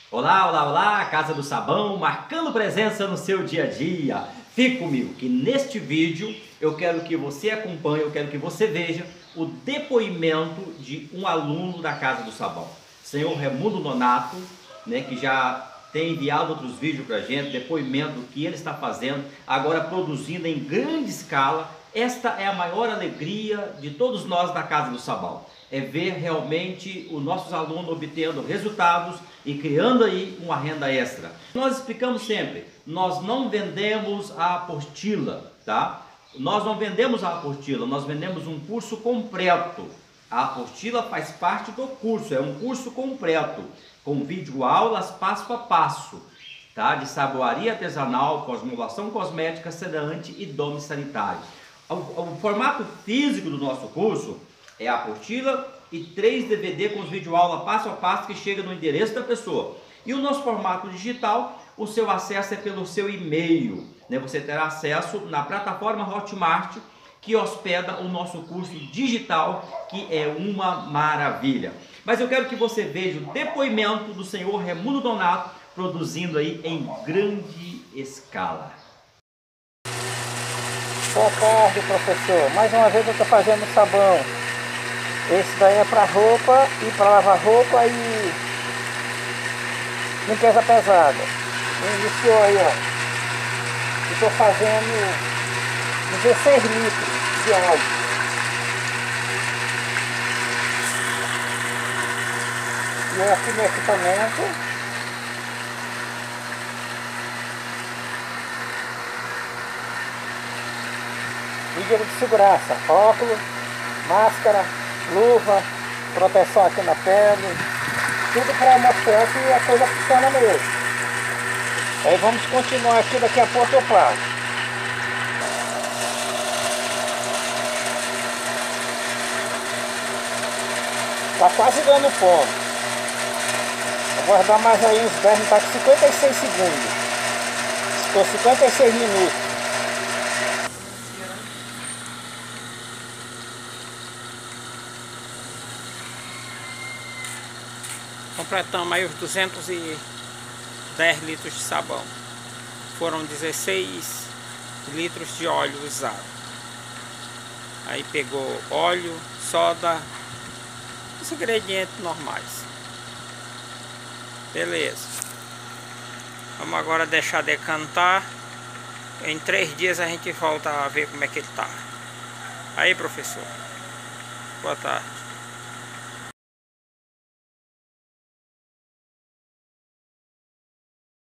Olá, olá, olá, Casa do Sabão, marcando presença no seu dia a dia. Fique comigo que neste vídeo eu quero que você acompanhe, eu quero que você veja o depoimento de um aluno da Casa do Sabão. Senhor Raimundo Nonato, que já tem enviado outros vídeos para a gente, depoimento do que ele está fazendo, agora produzindo em grande escala. Esta é a maior alegria de todos nós da Casa do Sabão, é ver realmente os nossos alunos obtendo resultados e criando aí uma renda extra. Nós explicamos sempre, nós não vendemos a apostila, tá? Nós não vendemos a apostila, nós vendemos um curso completo. A apostila faz parte do curso, é um curso completo, com vídeo aulas passo a passo, tá? De saboaria artesanal, cosmolação cosmética, sedante e dome sanitário. O formato físico do nosso curso é a apostila e 3 DVD com os videoaulas passo a passo que chega no endereço da pessoa. E o nosso formato digital, o seu acesso é pelo seu e-mail, Você terá acesso na plataforma Hotmart, que hospeda o nosso curso digital, que é uma maravilha. Mas eu quero que você veja o depoimento do senhor Raimundo Nonato, produzindo aí em grande escala. Boa tarde, professor. Mais uma vez eu estou fazendo sabão. Esse daí é para roupa e para lavar roupa e limpeza pesada. Iniciou aí, ó. Estou fazendo 16 litros de óleo. E aqui no equipamento medida de segurança, óculos, máscara, luva, proteção aqui na pele, tudo para mostrar que a coisa funciona mesmo. Aí vamos continuar aqui, daqui a pouco eu paro. Tá quase dando ponto. Eu vou guardar mais aí uns 10, tá com 56 segundos. Ficou 56 minutos. Completamos aí os 210 litros de sabão. Foram 16 litros de óleo usado. Aí pegou óleo, soda, os ingredientes normais. Beleza. Vamos agora deixar decantar. Em 3 dias a gente volta a ver como é que ele tá. Aí, professor. Boa tarde.